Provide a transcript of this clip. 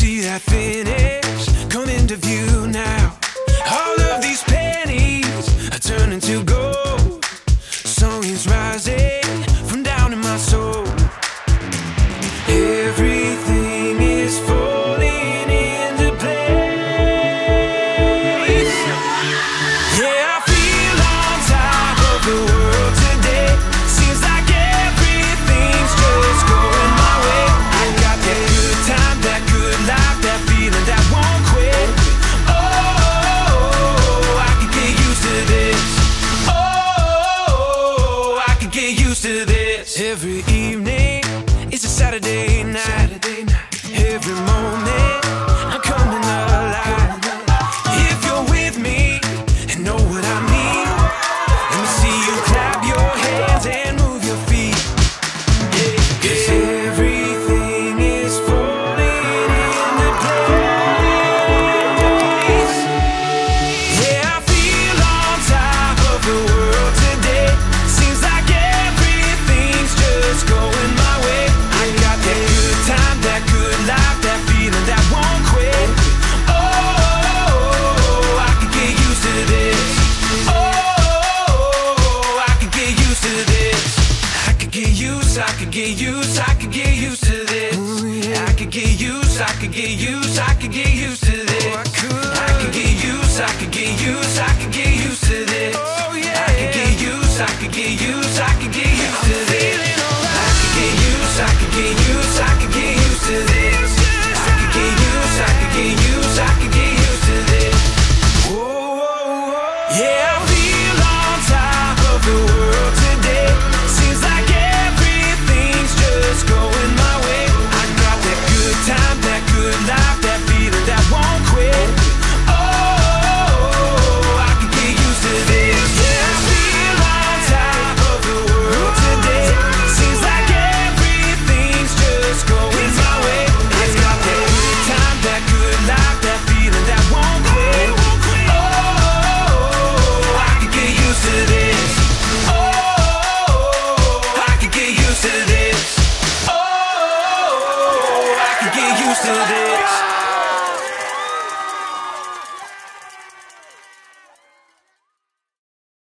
see that finish come into view now. All of these pennies are turning to gold. Song is rising from down in my soul. Everything is falling into place. Yeah, I feel on top of the world today. Seems like everything's just going my way. I got that good time, that good life, that feeling that won't quit. Oh, I could get used to this. Oh, I could get used to this. Every evening it's a Saturday night. Every moment I'm coming alive. If you're with me and know what I mean, let me see you clap your hands and move your feet. Yeah, 'cause everything is falling into place. Yeah, I feel on top of the world today. Seems like everything's just going my way. I got that good time, that good life, that feeling that won't quit. Oh, I could get used to this. Oh, I could get used to this. I could get used, I could get used, I could get used to this. I could get used, I could get used, I could get used to this. I could get used, I could get used, I